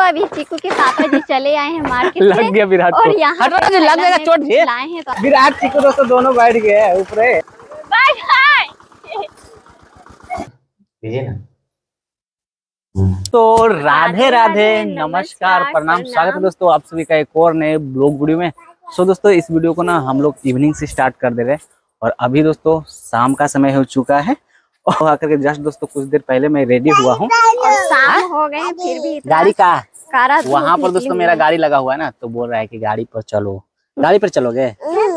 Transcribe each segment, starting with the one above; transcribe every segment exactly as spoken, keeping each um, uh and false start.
अभी चीकू के पापा जी चले आए हैं मार्केट से। लग गया विराट को। और यहाँ लग जाएगा चोट जी। लाए हैं तो विराट चीकू दोस्तों दोनों बैठ गए हैं ऊपर। Bye bye. तो राधे राधे, नमस्कार, प्रणाम, स्वागत है दोस्तों आप सभी का एक और नए ब्लॉग वीडियो में। सो दोस्तों इस वीडियो को ना हम लोग इवनिंग से स्टार्ट कर दे रहे हैं और अभी दोस्तों शाम का समय हो चुका है और आकर के जस्ट दोस्तों कुछ देर पहले मैं रेडी हुआ हूँ और शाम हो गए फिर भी गाड़ी का कारा वहाँ पर दोस्तों मेरा गाड़ी लगा हुआ है ना, तो बोल रहा है कि गाड़ी पर चलो, गाड़ी पर चलोगे।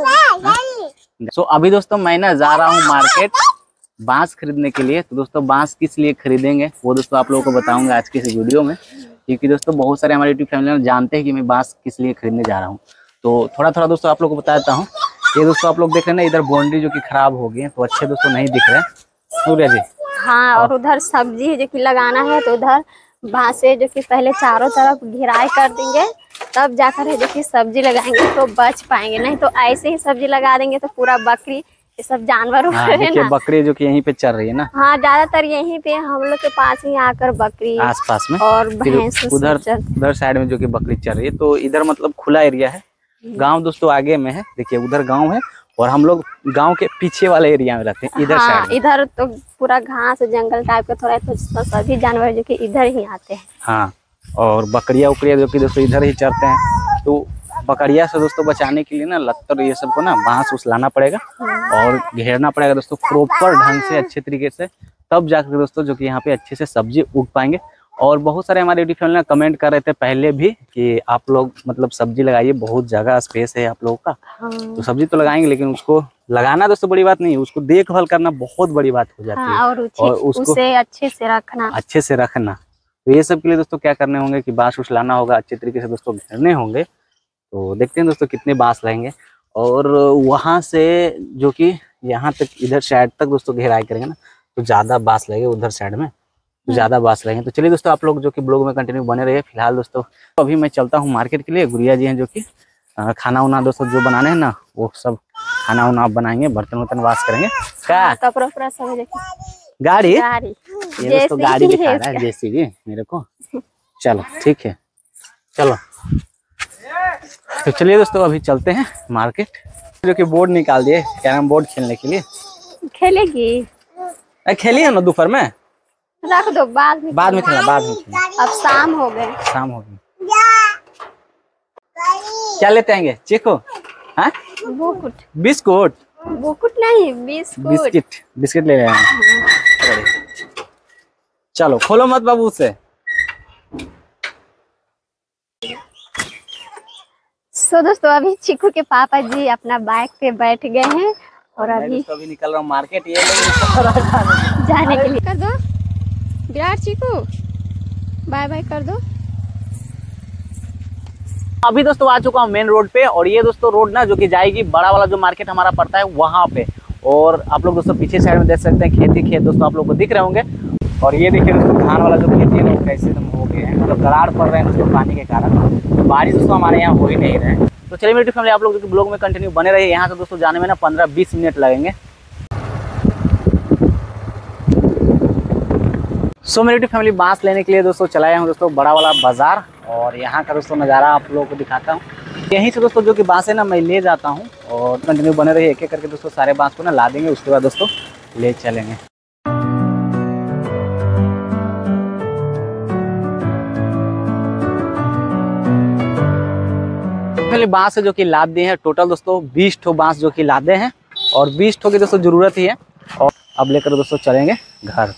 सो अभी दोस्तों मैं ना जा रहा हूँ मार्केट बांस खरीदने के लिए। तो दोस्तों बांस किस लिए खरीदेंगे वो दोस्तों आप लोगों को बताऊंगा आज की इस वीडियो में, क्योंकि दोस्तों बहुत सारे हमारे यूट्यूब फैमिली में जानते हैं कि मैं बांस किस लिए खरीदने जा रहा हूँ। तो थोड़ा थोड़ा दोस्तों आप लोगों को बताता हूँ। ये दोस्तों आप लोग देख रहे हैं ना, इधर बाउंड्री जो कि खराब हो गई है तो अच्छे दोस्तों नहीं दिख रहे हैं जी। हाँ, और उधर सब्जी है जो कि लगाना है, तो उधर बांसे जो कि पहले चारों तरफ घेराई कर देंगे तब जाकर है जो कि सब्जी लगाएंगे तो बच पाएंगे, नहीं तो ऐसे ही सब्जी लगा देंगे तो पूरा बकरी ये सब जानवर हाँ, है ना, बकरी जो कि यहीं पे चल रही है ना। हाँ, ज्यादातर यहीं पे हम लोग के पास ही आकर बकरी आस पास में और भैंस उधर उधर साइड में जो कि बकरी चल रही है। तो इधर मतलब खुला एरिया है, गांव दोस्तों आगे में है, देखिए उधर गांव है और हम लोग गांव के पीछे वाले एरिया में रहते हैं। इधर हाँ, साइड इधर तो पूरा घास जंगल टाइप का थोड़ा, तो सभी जानवर जो कि इधर ही आते हैं। हाँ, और बकरिया उकरिया जो कि दोस्तों इधर ही चरते हैं। तो बकरिया से दोस्तों बचाने के लिए ना लत्तर ये सब को ना बांस उस लाना पड़ेगा और घेरना पड़ेगा दोस्तों प्रॉपर ढंग से अच्छे तरीके से, तब जाकर दोस्तों जो कि यहाँ पे अच्छे से सब्जी उग पाएंगे। और बहुत सारे हमारे यूट्यूब चैनल में कमेंट कर रहे थे पहले भी कि आप लोग मतलब सब्जी लगाइए, बहुत जगह स्पेस है आप लोगों का। हाँ। तो सब्जी तो लगाएंगे लेकिन उसको लगाना दोस्तों बड़ी बात नहीं है, उसको देखभाल करना बहुत बड़ी बात हो जाती है। हाँ, और, और उसको उसे अच्छे से रखना अच्छे से रखना। तो ये सब के लिए दोस्तों क्या करने होंगे कि बांस उस लाना होगा, अच्छे तरीके से दोस्तों घेरने होंगे। तो देखते हैं दोस्तों कितने बांस लगेंगे और वहां से जो कि यहाँ तक इधर साइड तक दोस्तों घेराई करेंगे ना तो ज्यादा बांस लगे, उधर साइड में तो ज्यादा बांस लगेंगे। तो चलिए दोस्तों आप लोग जो कि ब्लॉग में कंटिन्यू बने रहिए। फिलहाल दोस्तों अभी मैं चलता हूँ मार्केट के लिए। गुड़िया जी हैं जो कि खाना उना दोस्तों जो बनाने हैं ना वो सब खाना उना बनाएंगे, बर्तन वर्तन वाश करेंगे। क्या कपड़ा उपड़ा सब गाड़ी गाड़ी ये दोस्तों गाड़ी दिखा रहा है जेसीबी मेरे को। चलो ठीक है, चलो तो चलिए दोस्तों अभी चलते हैं मार्केट। जो कि बोर्ड निकाल दिए कैरम बोर्ड खेलने के लिए। खेलेगी खेली है ना दोपहर में, रख दो बाद में बाद में खेलना बाद में खेलना। अब शाम हो गए शाम हो गई। क्या लेते आएंगे चीकू? हाँ बुकुट बिस्कुट बुकुट नहीं बिस्कुट बिस्किट बिस्किट ले रहे हैं। चलो खोलो मत बाबू से। सो दोस्तों अभी चीकू के पापा जी अपना बाइक पे बैठ गए हैं और अभी अभी निकल रहा हूँ मार्केट ये जाने के लिए। कर दो विराट चीकू, बाय बाय कर दो। अभी दोस्तों आ चुका हूँ मेन रोड पे और ये दोस्तों रोड ना जो कि जाएगी बड़ा वाला जो मार्केट हमारा पड़ता है वहाँ पे। और आप लोग दोस्तों पीछे साइड में देख सकते हैं खेती खेत दोस्तों आप लोग को दिख रहे होंगे। और ये देखिए दोस्तों धान वाला जो खेती है वो कैसे एकदम हो गए हैं, मतलब दरार पड़ रहे हैं दोस्तों पानी के कारण। बारिश दोस्तों हमारे यहाँ हो ही नहीं रहे। तो चलिए मेरी फैमिली आप लोग ब्लॉग में कंटिन्यू बने रहिए। यहाँ से दोस्तों जाने में ना पंद्रह बीस मिनट लगेंगे। सो मेरी फैमिली बांस लेने के लिए दोस्तों चलाया हूँ दोस्तों बड़ा वाला बाजार और यहाँ का दोस्तों नज़ारा आप लोगों को दिखाता हूँ। यहीं से दोस्तों जो कि बांस है ना मैं ले जाता हूँ और कंटिन्यू बने रहिए। एक एक करके दोस्तों सारे बांस को ना ला देंगे, उसके बाद दोस्तों ले चलेंगे। पहले बांस है जो कि लाद दिए हैं टोटल दोस्तों बीस ठो बांस जो कि लादे हैं और बीस ठो की दोस्तों जरूरत ही है। और अब लेकर दोस्तों चलेंगे घर।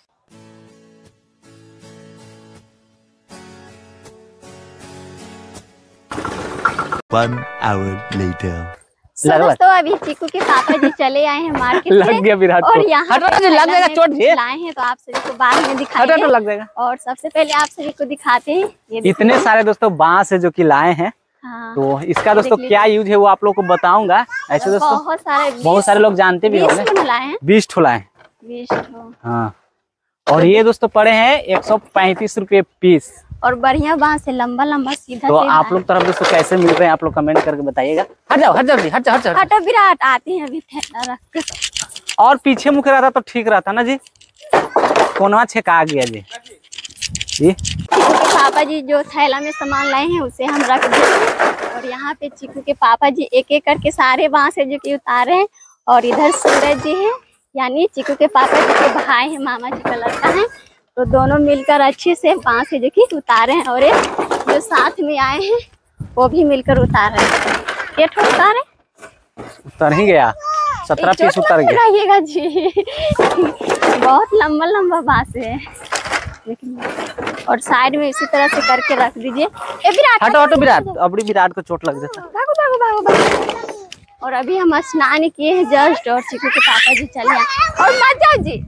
One hour later. so दोस्तों अभी चीकू के पापा जी चले आए हैं मार्केट से। लग गया विराट और को। यहाँ लग जाएगा चोट जी। लाए हैं तो आप सभी को बाद में दिखाएंगे। लग जाएगा। और सबसे पहले आप सभी को दिखाते हैं ये इतने सारे दोस्तों बांस है जो कि लाए हैं। हाँ। तो इसका दोस्तों क्या यूज है वो आप लोग को बताऊंगा। ऐसे दोस्तों बहुत सारे बहुत सारे लोग जानते भी होंगे। बीस ठो लाए बीस ठो। हाँ, और ये दोस्तों पड़े हैं एक सौ पैंतीस रुपये पीस और बढ़िया बांस है, लंबा लंबा सीधा। तो आप लोग तरफ दोस्तों कैसे मिल रहे हैं आप लोग कमेंट करके बताइएगा। हट जाओ हट जाओ जी हट जाओ हट जाओ। हटो विराट आती है अभी रख के। और पीछे मुख रहता तो ठीक रहता ना जी, कोनवा छेका गया जी। ये चीकू के पापा जी जो थैला में सामान लाए हैं उसे हम रख देंगे। और यहाँ पे चीकू के पापा जी एक एक करके सारे बांस है जो कि उतारे हैं। और इधर सूरज जी है, यानी चीकू के पापा जी के भाई हैं, मामा जी का लड़का है। तो दोनों मिलकर अच्छे से बांस है जो कि उतारे हैं। और एक जो साथ में आए हैं वो भी मिलकर उतार रहे हैं। ये तो उतारे उतर ही गया, सत्रह पीस उतर गया। रहिएगा जी बहुत लंबा लंबा बांस है लेकिन। और साइड में इसी तरह से करके रख दीजिए। ए विराट, हटो हटो विराट, अबड़ी विराट को चोट लग जाता। भागो भागो भागो भागो। और अभी हम स्नान किए हैं जस्ट, और चीकू के पापा जी चले आए। और मत जाओ जी।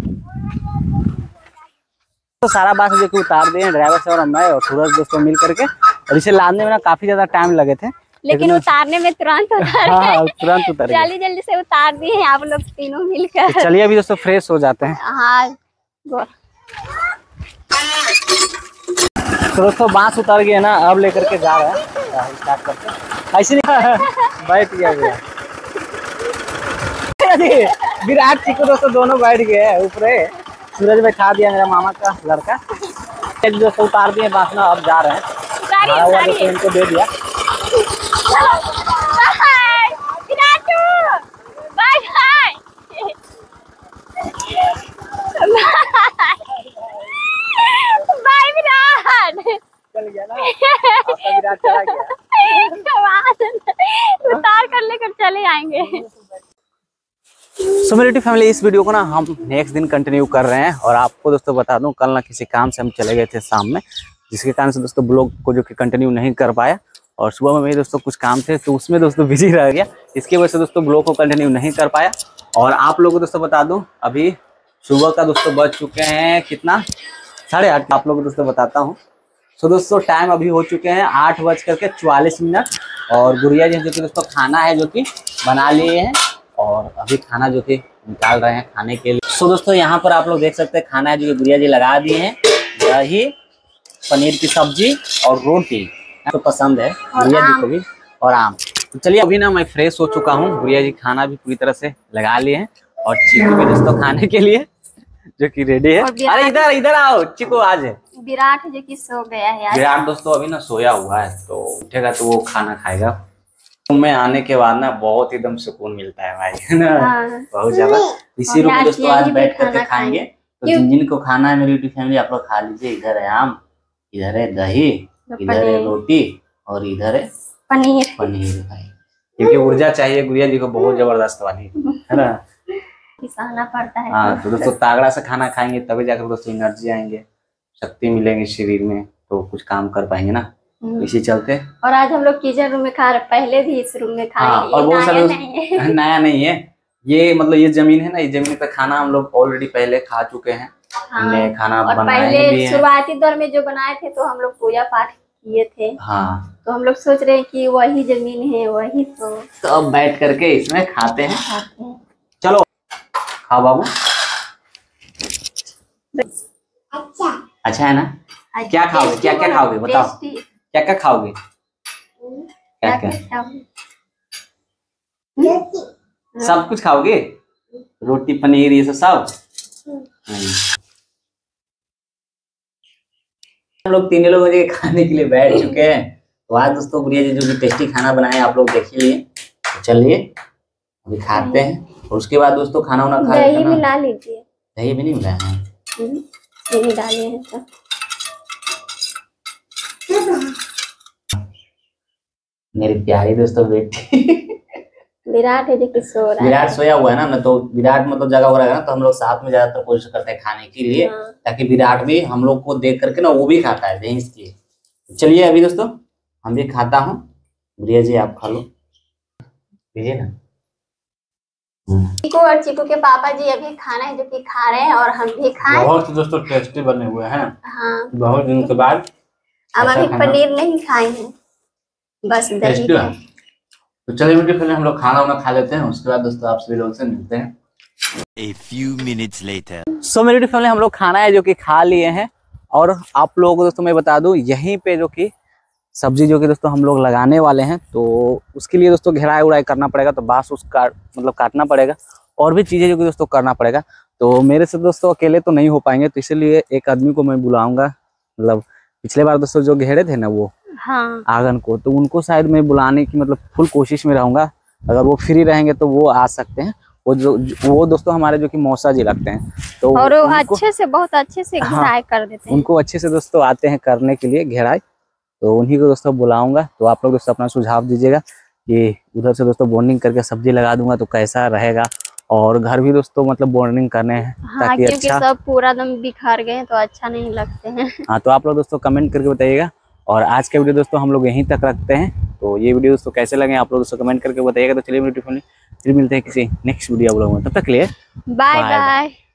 तो सारा बांस जो कि उतार दिए ड्राइवर से और मैं और सूरज दोस्तों मिल करके। और इसे लादने में ना काफी ज्यादा टाइम लगे थे, लेकिन उतारने में तुरंत उतार हाँ, तुरंत उतर गए। जल्दी जल्दी से उतार दिए हैं आप लोग तीनों मिलकर। तो चलिए अभी दोस्तों फ्रेश हो जाते हैं। हाँ तो दोस्तों बांस उतर गए ना, अब लेकर के जा रहे हैं स्टार्ट करते। ऐसे नहीं बैठ गया विराट। विराट चीकू दोस्तों दोनों बैठ गए ऊपर। सूरज बैठा दिया मेरा मामा का लड़का। दोस्तों उतार दिए बांस ना, अब जा रहे हैं। हमारा हुआ दोस्तों इनको दे दिया। बाय विराट। चल गया ना, आपका विराट चला गया। उतार कर लेकर चले आएंगे। सो मेरी फैमिली, इस वीडियो को ना हम नेक्स्ट दिन कंटिन्यू कर रहे हैं। और आपको दोस्तों बता दूं, कल ना किसी काम से हम चले गए थे शाम में, जिसके कारण से दोस्तों ब्लॉग को जो कि कंटिन्यू नहीं कर पाया। और सुबह में मेरे दोस्तों कुछ काम थे तो उसमें दोस्तों बिजी रह गया, इसकी वजह से दोस्तों ब्लॉग को कंटिन्यू नहीं कर पाया। और आप लोगों को दोस्तों बता दूं, अभी सुबह का दोस्तों बज चुके हैं कितना, साढ़े आठ। आप लोगों को दोस्तों बताता हूँ। सो दोस्तों टाइम अभी हो चुके हैं आठ बज करके चौवालीस मिनट। और गुड़िया जी जो कि दोस्तों खाना है जो कि बना लिए हैं, और अभी खाना जो कि निकाल रहे हैं खाने के लिए। सो दोस्तों यहाँ पर आप लोग देख सकते हैं खाना है जो कि गुड़िया जी लगा दिए हैं। दही, पनीर की सब्जी और रोटी तो पसंद है गुड़िया जी को भी, और आम। तो चलिए अभी ना मैं फ्रेश हो चुका हूँ। गुड़िया जी खाना भी पूरी तरह से लगा लिए हैं, और चीकू भी दोस्तों खाने के लिए जो कि रेडी है। अरे इधर इधर आओ चिकू, आज है विराट जो कि सो गया है। विराट दोस्तों अभी ना सोया हुआ है, तो उठेगा तो वो खाना खाएगा। में आने के बाद ना बहुत एकदम सुकून मिलता है भाई, है ना। हाँ। बहुत ज्यादा। इसी रूम में दोस्तों आज बैठ करके खाएंगे। तो जिन जिन को खाना है मेरी यूट्यूब फैमिली, आप लोग खा लीजिए। इधर है आम, इधर है दही, इधर है रोटी, और इधर है पनीर पनीर भाई, क्योंकि ऊर्जा चाहिए गुड़िया जी को बहुत जबरदस्त वाली, है ना। खिलाना पड़ता है। हाँ तो दोस्तों तागड़ा से खाना खाएंगे तभी जाकर दोस्तों एनर्जी आएंगे, शक्ति मिलेंगे शरीर में, तो कुछ काम कर पाएंगे ना, इसी चलते। और आज हम लोग किचन रूम में खा रहे, पहले भी इस रूम में खाए। हाँ, और बहुत सारे नहीं नया नहीं है ये, मतलब ये जमीन है ना, ये जमीन पे खाना हम लोग ऑलरेडी पहले खा चुके हैं। हाँ, हमने खाना और बनाया पहले भी है। शुरुआती दौर में जो बनाए थे तो हम लोग पूजा पाठ किए थे। हाँ तो हम लोग सोच रहे हैं कि वही जमीन है वही, तो तो अब बैठ करके इसमें खाते हैं, खाते हैं। चलो खाओ बाबू। अच्छा अच्छा है ना। क्या खाओगे, क्या क्या खाओगे बताओ, क्या क्या खाओगे, क्या क्या सब कुछ खाओगे, रोटी पनीर ये सब सब। हम लोग तीनों लोग खाने के लिए बैठ चुके हैं। तो आज दोस्तों गुड़िया जी जो भी टेस्टी खाना बनाए आप लोग देख लिए। तो चलिए अभी खाते हैं, और उसके बाद दोस्तों खाना वाना खा दही मिला लीजिए। दही भी नहीं मिलाया है, दही डाले हैं तो। मेरी प्यारी दोस्तों बेटी विराट है जो कि सो रहा है। विराट सोया हुआ है ना, मैं तो विराट मतलब जगह हो रहा है ना, तो हम लोग साथ में ज्यादातर कोशिश करते हैं खाने के लिए। हाँ। ताकि विराट भी हम लोग को देख करके ना वो भी खाता है दही इसलिए। चलिए अभी दोस्तों हम भी खाता हूँ, गुड़िया जी आप खा लो, लीजिए ना। चीकू और चीकू के पापा जी अभी खाना है जो कि खा रहे हैं, और हम भी खाएं। बहुत दोस्तों टेस्टी बने हुए हैं। हाँ बहुत दिन के बाद। हम अभी पनीर नहीं खाए हैं, बस दही है। तो चलिए वीडियो पहले हम लोग खाना वाना खा लेते हैं, उसके बाद दोस्तों आप सभी लोगों से मिलते हैं। A few minutes later. सो मेरी फैमिली हम लोग खाना है जो कि खा लिए हैं, और आप लोगों को दोस्तों मैं बता दूं यहीं पे जो कि सब्जी जो कि दोस्तों हम लोग लगाने वाले हैं, तो उसके लिए दोस्तों घेराई उड़ाई करना पड़ेगा, तो बांस उस काट मतलब काटना पड़ेगा, और भी चीजें जो कि दोस्तों करना पड़ेगा। तो मेरे से दोस्तों अकेले तो नहीं हो पाएंगे, तो इसीलिए एक आदमी को मैं बुलाऊंगा मतलब पिछले बार दोस्तों जो घेरे थे ना वो हाँ आंगन को, तो उनको शायद मैं बुलाने की मतलब फुल कोशिश में रहूंगा। अगर वो फ्री रहेंगे तो वो आ सकते हैं। वो जो वो दोस्तों हमारे जो कि मौसा जी लगते हैं, तो और वो उनको, अच्छे से बहुत अच्छे से हाँ, घेराई कर देते हैं। उनको अच्छे से दोस्तों आते हैं करने के लिए घेराई, तो उन्हीं को दोस्तों बुलाऊंगा। तो आप लोग दोस्तों अपना सुझाव दीजिएगा कि उधर से दोस्तों बॉन्डिंग करके सब्जी लगा दूंगा तो कैसा रहेगा, और घर भी दोस्तों मतलब बॉन्डिंग करने हैं हाँ ताकि क्योंकि अच्छा। सब पूरा दम बिखर गए हैं तो अच्छा नहीं लगते हैं। हाँ तो आप लोग दोस्तों कमेंट करके बताइएगा। और आज का वीडियो दोस्तों हम लोग यहीं तक रखते हैं। तो ये वीडियो दोस्तों कैसे लगे आप लोग दोस्तों कमेंट करके बताइएगा। तो चलिए वीडियो फिर मिलते हैं किसी नेक्स्ट वीडियो आप लोगों में, तब तक के लिए बाय बाय। बाय।